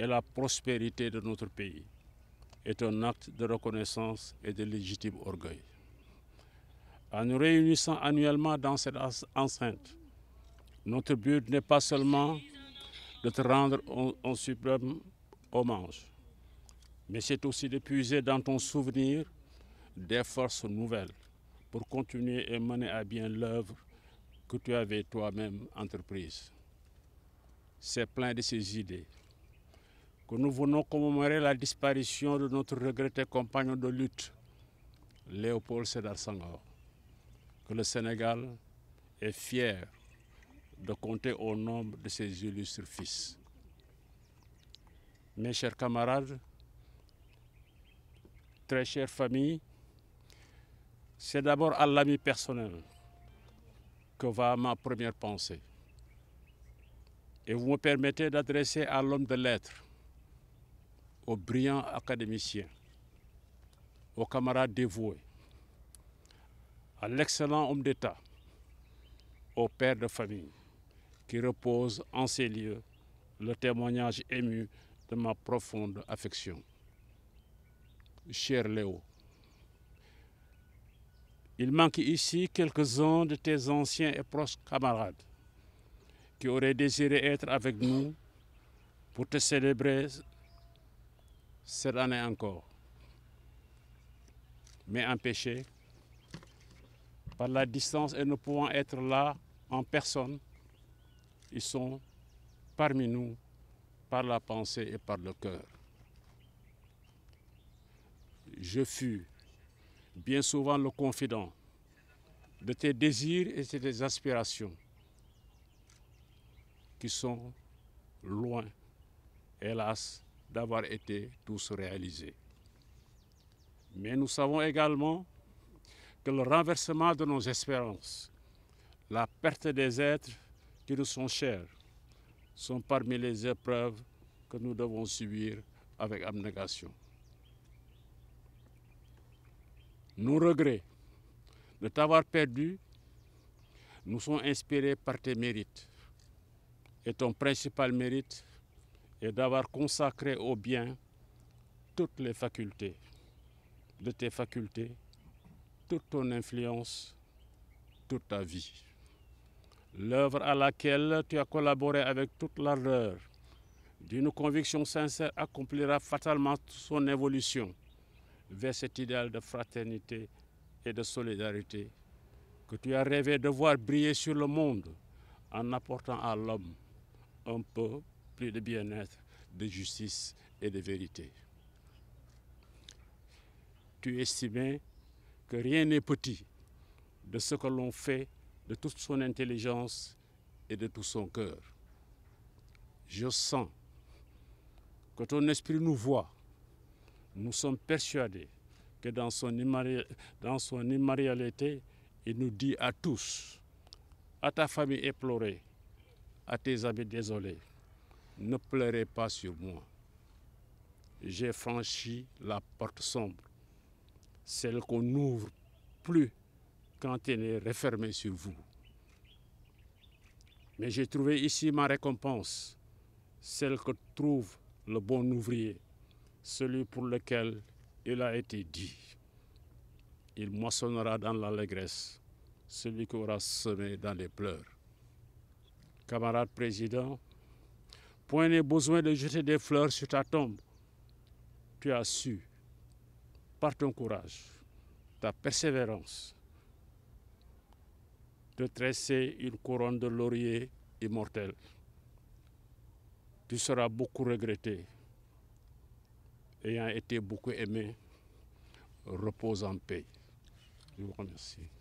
et la prospérité de notre pays est un acte de reconnaissance et de légitime orgueil. En nous réunissant annuellement dans cette enceinte, notre but n'est pas seulement de te rendre un suprême hommage, mais c'est aussi de puiser dans ton souvenir des forces nouvelles pour continuer et mener à bien l'œuvre que tu avais toi-même entreprise. C'est plein de ces idées que nous venons commémorer la disparition de notre regretté compagnon de lutte, Léopold Sédar Senghor, que le Sénégal est fier de compter au nombre de ses illustres fils. Mes chers camarades, très chère famille, c'est d'abord à l'ami personnel que va ma première pensée. Et vous me permettez d'adresser à l'homme de lettres, aux brillants académiciens, aux camarades dévoués, à l'excellent homme d'État, au père de famille, qui repose en ces lieux le témoignage ému de ma profonde affection. Cher Léo, il manque ici quelques-uns de tes anciens et proches camarades qui auraient désiré être avec nous pour te célébrer cette année encore. Mais empêchés par la distance et ne pouvant être là en personne, ils sont parmi nous par la pensée et par le cœur. Je fus bien souvent le confident de tes désirs et de tes aspirations qui sont loin, hélas, d'avoir été tous réalisés. Mais nous savons également que le renversement de nos espérances, la perte des êtres qui nous sont chers, sont parmi les épreuves que nous devons subir avec abnégation. Nos regrets de t'avoir perdu nous sont inspirés par tes mérites. Et ton principal mérite est d'avoir consacré au bien toutes les facultés, de tes facultés, toute ton influence, toute ta vie. L'œuvre à laquelle tu as collaboré avec toute l'ardeur, d'une conviction sincère, accomplira fatalement son évolution vers cet idéal de fraternité et de solidarité que tu as rêvé de voir briller sur le monde en apportant à l'homme un peu plus de bien-être, de justice et de vérité. Tu estimais que rien n'est petit de ce que l'on fait de toute son intelligence et de tout son cœur. Je sens que ton esprit nous voit. Nous sommes persuadés que dans son immatérialité, il nous dit à tous, à ta famille éplorée, à tes amis désolés, ne pleurez pas sur moi. J'ai franchi la porte sombre, celle qu'on n'ouvre plus quand elle est refermée sur vous. Mais j'ai trouvé ici ma récompense, celle que trouve le bon ouvrier, celui pour lequel il a été dit. Il moissonnera dans l'allégresse, celui qui aura semé dans les pleurs. Camarade président, point n'est besoin de jeter des fleurs sur ta tombe. Tu as su, par ton courage, ta persévérance, de tresser une couronne de laurier immortel. Tu seras beaucoup regretté. Ayant été beaucoup aimé, repose en paix. Je vous remercie.